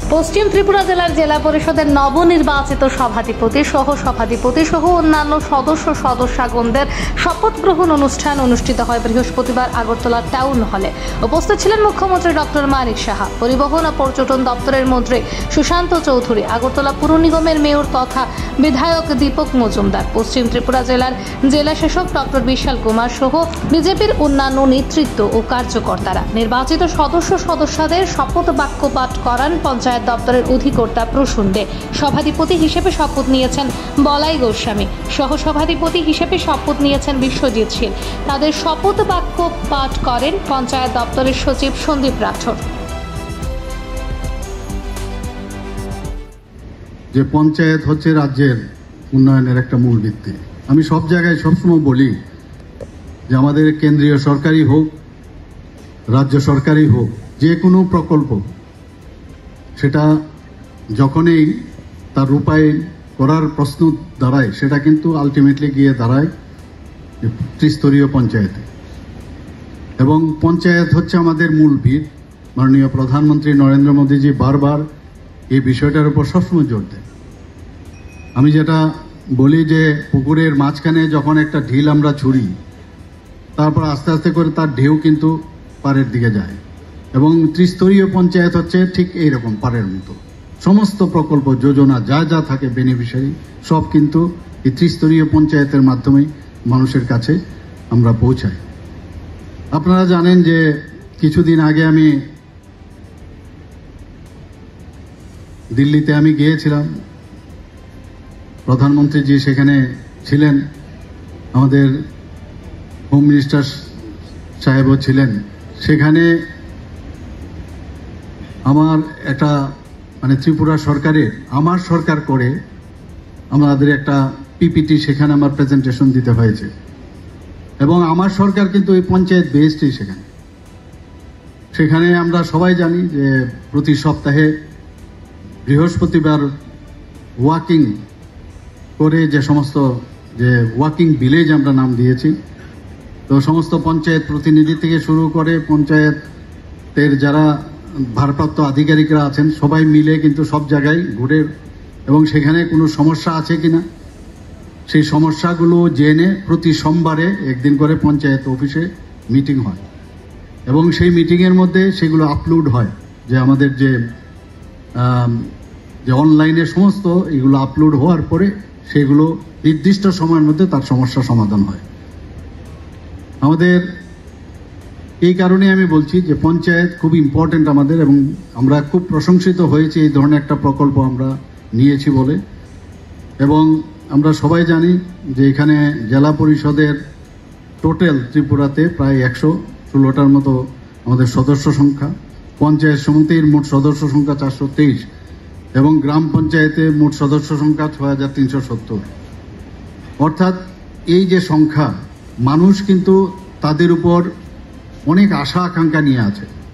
পশ্চিম ত্রিপুরা জেলার জেলা পরিষদের নবনির্বাচিত সভাধিপতি সহ সভাধিপতি সহ অন্যান্য সদস্যগণদের শপথ গ্রহণ অনুষ্ঠান অনুষ্ঠিত হয় বৃহস্পতিবার আগরতলা টাউন হলে। উপস্থিত ছিলেন মুখ্যমন্ত্রী ডক্টর মানিক সাহা, পরিবহন ও পর্যটন দপ্তরের মন্ত্রী সুশান্ত চৌধুরী, আগরতলা পুর নিগমের মেয়র তথা বিধায়ক দীপক মজুমদার, পশ্চিম ত্রিপুরা জেলার জেলা শাসক ডক্টর বিশাল কুমার সহ বিজেপির অন্যান্য নেতৃত্ব ও কার্যকর্তারা। নির্বাচিত সদস্যদের শপথ বাক্য পাঠ করান পঞ্চায়েত দপ্তরের অধিকর্তা প্রসূন দে। সভাধিপতি হিসেবে শপথ নিয়েছেন বলাই গোস্বামী, সহ সভাধিপতি হিসেবে শপথ নিয়েছেন বিশ্বজিৎ শীল। তাদের শপথ বাক্য পাঠ করেন পঞ্চায়েত দপ্তরের সচিব সন্দীপ রাঠোর। যে পঞ্চায়েত হচ্ছে রাজ্যের উন্নয়নের একটা মূল ভিত্তি। আমি সব জায়গায় সবসময় বলি যে আমাদের কেন্দ্রীয় সরকারই হোক, রাজ্য সরকারই হোক, যে কোনো প্রকল্প সেটা যখনই তার রূপায়ণ করার প্রশ্ন দাঁড়ায়, সেটা কিন্তু আলটিমেটলি গিয়ে দাঁড়ায় ত্রিস্তরীয় পঞ্চায়েতে। এবং পঞ্চায়েত হচ্ছে আমাদের মূল ভিত। মাননীয় প্রধানমন্ত্রী নরেন্দ্র মোদীজি বারবার এই বিষয়টার উপর সবসময় জোর দেন। আমি যেটা বলি যে পুকুরের মাঝখানে যখন একটা ঢিল আমরা ছুড়ি, তারপর আস্তে আস্তে করে তার ঢেউ কিন্তু পাড়ের দিকে যায়, এবং ত্রিস্তরীয় পঞ্চায়েত হচ্ছে ঠিক এইরকম পাড়ের মতো। সমস্ত প্রকল্প যোজনা যা যা থাকে বেনিফিশিয়ারি সব কিন্তু এই ত্রিস্তরীয় পঞ্চায়েতের মাধ্যমে মানুষের কাছে আমরা পৌঁছাই। আপনারা জানেন যে কিছুদিন আগে আমি দিল্লিতে গিয়েছিলাম, প্রধানমন্ত্রীজি সেখানে ছিলেন, আমাদের হোম মিনিস্টার সাহেবও ছিলেন। সেখানে আমার একটা ত্রিপুরা সরকারের আমার সরকার করে আমাদের একটা পিপিটি সেখানে আমার প্রেজেন্টেশন দিতে হয়েছে। এবং আমার সরকার কিন্তু এই পঞ্চায়েত বেসডই সেখানে আমরা সবাই জানি যে প্রতি সপ্তাহে বৃহস্পতিবার ওয়াকিং করে যে সমস্ত যে ওয়াকিং ভিলেজ আমরা নাম দিয়েছি, তো সমস্ত পঞ্চায়েত প্রতিনিধি থেকে শুরু করে পঞ্চায়েতের যারা ভারপ্রাপ্ত আধিকারিকরা আছেন সবাই মিলে কিন্তু সব জায়গায় ঘুরে এবং সেখানে কোনো সমস্যা আছে কিনা সেই সমস্যাগুলো জেনে প্রতি সোমবারে একদিন করে পঞ্চায়েত অফিসে মিটিং হয়, এবং সেই মিটিংয়ের মধ্যে সেগুলো আপলোড হয়। যে আমাদের যে অনলাইনে সমস্ত এগুলো আপলোড হওয়ার পরে সেগুলো নির্দিষ্ট সময়ের মধ্যে তার সমস্যা সমাধান হয়। আমাদের এই কারণে আমি বলছি যে পঞ্চায়েত খুব ইম্পর্টেন্ট আমাদের, এবং আমরা খুব প্রশংসিত হয়েছি এই ধরনের একটা প্রকল্প আমরা নিয়েছি বলে। এবং আমরা সবাই জানি যে এখানে জেলা পরিষদের টোটাল ত্রিপুরাতে প্রায় 116টার মতো আমাদের সদস্য সংখ্যা, পঞ্চায়েত সমিতির মোট সদস্য সংখ্যা 423, এবং গ্রাম পঞ্চায়েতে মোট সদস্য সংখ্যা 6370। অর্থাৎ এই যে সংখ্যা, মানুষ কিন্তু তাদের উপর অনেক আশা আকাঙ্ক্ষা নিয়ে আছে।